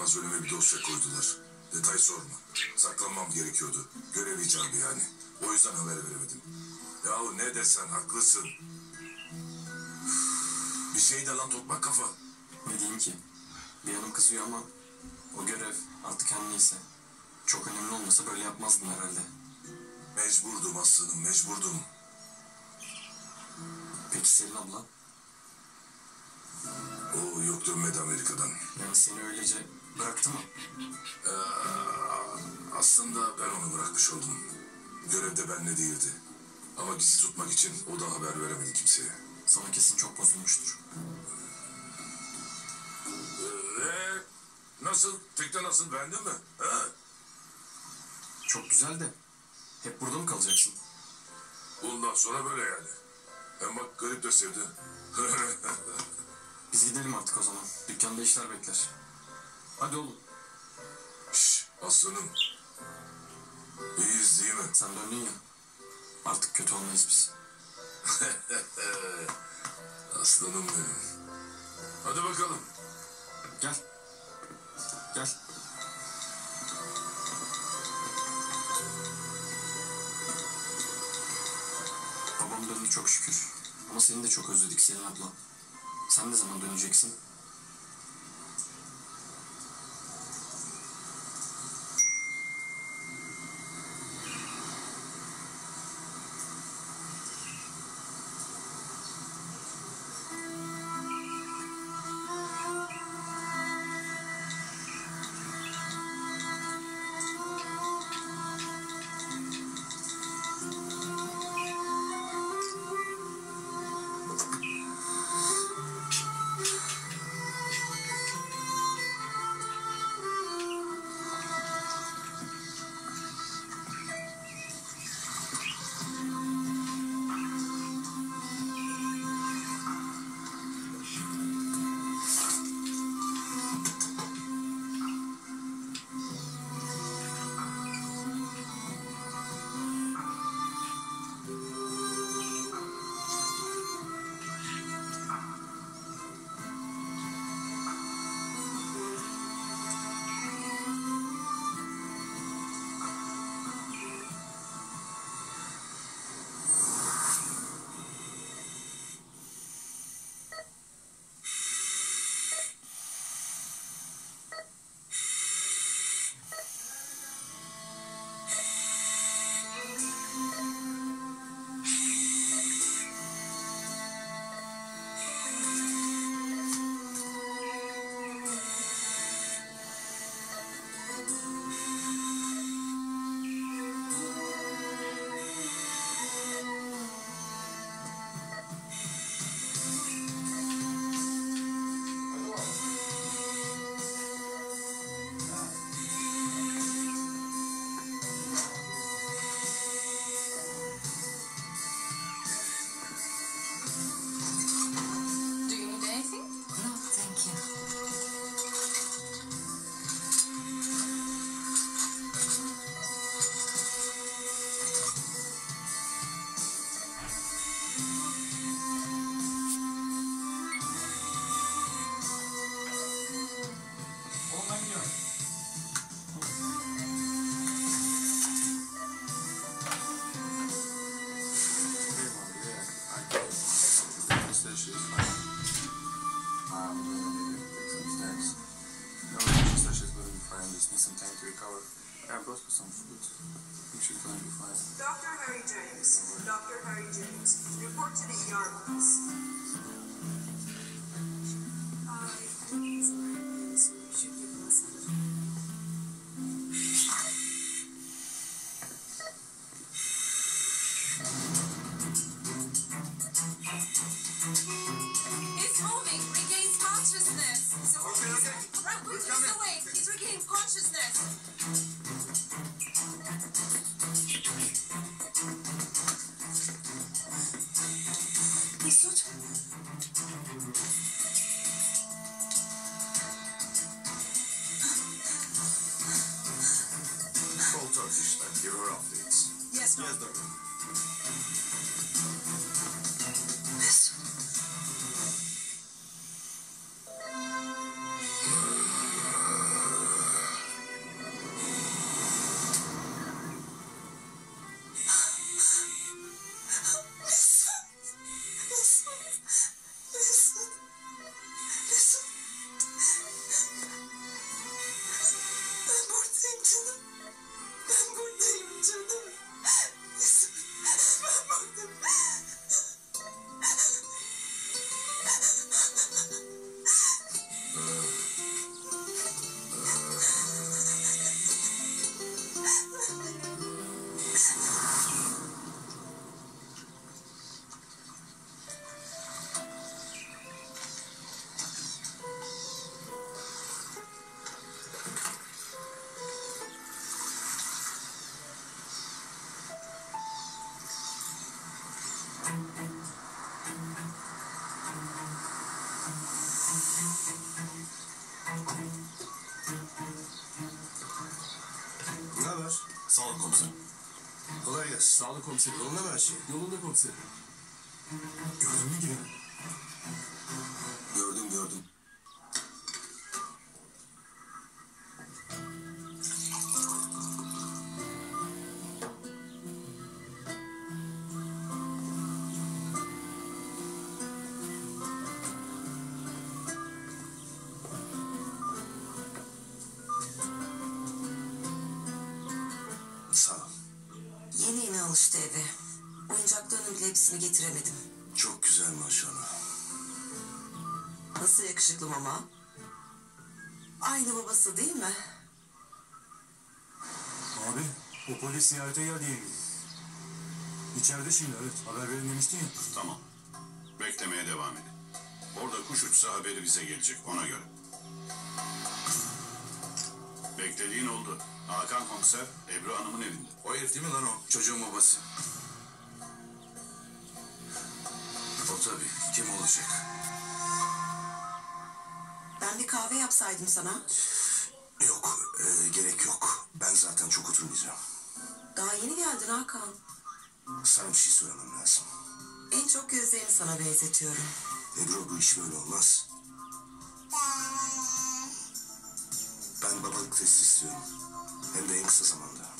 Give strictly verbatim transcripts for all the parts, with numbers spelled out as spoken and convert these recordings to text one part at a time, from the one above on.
çıkmaz önüme bir dosya koydular. Detay sorma. Saklanmam gerekiyordu. Görev icabı yani. O yüzden haber veremedim. Yahu ne desen haklısın. Bir şey de lan tokmak kafa. Ne diyeyim ki? Bir yanım kızıyor ama o görev artık her neyse. Çok önemli olmasa böyle yapmazdım herhalde. Mecburdum aslanım, mecburdum. Peki Selin abla? O yok dönmedi Amerika'dan. Yani seni öylece bıraktı mı? Ee, aslında ben onu bırakmış oldum. Görevde benimle değildi. Ama gizli tutmak için o da haber veremedi kimseye. Sana kesin çok bozulmuştur. Ee, nasıl? Tekne nasıl? Beğendin mi? Ha? Çok güzel de hep burada mı kalacaksın? Bundan sonra böyle yani. Hem bak garip de sevdi. Biz gidelim artık o zaman. Dükkanda işler bekler. Hadi oğlum. Şşş aslanım. İyiyiz değil mi? Sen döndün ya. Artık kötü olmayız biz. Aslanım benim. Hadi bakalım. Gel. Gel. Babam döndü çok şükür. Ama seni de çok özledik Selin abla. Sen ne zaman döneceksin? Doctor Harry James. Doctor Harry James. Report to the E R, please. He's moving. Regains consciousness. So Okay, okay. right, put this away. He's regaining consciousness. Mesut. Call Turkish and give her updates. Yes, ma'am. Yes, doctor. Mesut. yaptım? Ne haber? Sağ ol komiserim. Kolay gelsin. Sağ olun komiserim. Yolunda mı her şey? Yolunda komiserim. Gördün mü gireni? Gördüm gördüm. Sağ ol. Yeni yeni alıştı eve. Oyuncaklarının bile hepsini getiremedim. Çok güzel maşallah. Nasıl yakışıklı mama? Aynı babası değil mi? Abi o polis ziyarete geldi yenge. İçeride şimdi, evet, haber verin demiştin ya. Tamam. Beklemeye devam edin. Orada kuş uçsa haberi bize gelecek, ona göre. Beklediğin oldu. Hakan komiser, Ebru Hanım'ın evinde. O herif değil mi lan o? Çocuğun babası. O tabii. Kim olacak? Ben bir kahve yapsaydım sana. Yok, e, gerek yok. Ben zaten çok oturmayacağım. Daha yeni geldin Hakan. Sana bir şey söylemem lazım. En çok gözlerini sana benzetiyorum. Ebru, bu iş böyle olmaz. Ben babalık testi istiyorum. Hem de en kısa zamanda.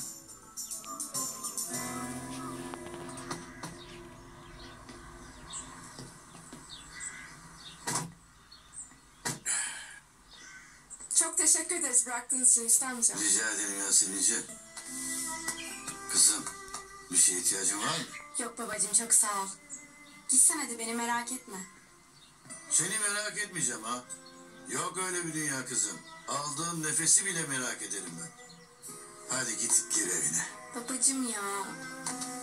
Çok teşekkür ederiz bıraktığınız için Hüsnü amca. Rica ederim Yasemin'ciğim. Kızım, bir şeye ihtiyacın var mı? Yok babacığım çok sağ ol. Gitsen hadi beni merak etme. Seni merak etmeyeceğim ha. Yok öyle bir dünya kızım. Aldığın nefesi bile merak ederim ben. Hadi git gir evine. Babacığım ya.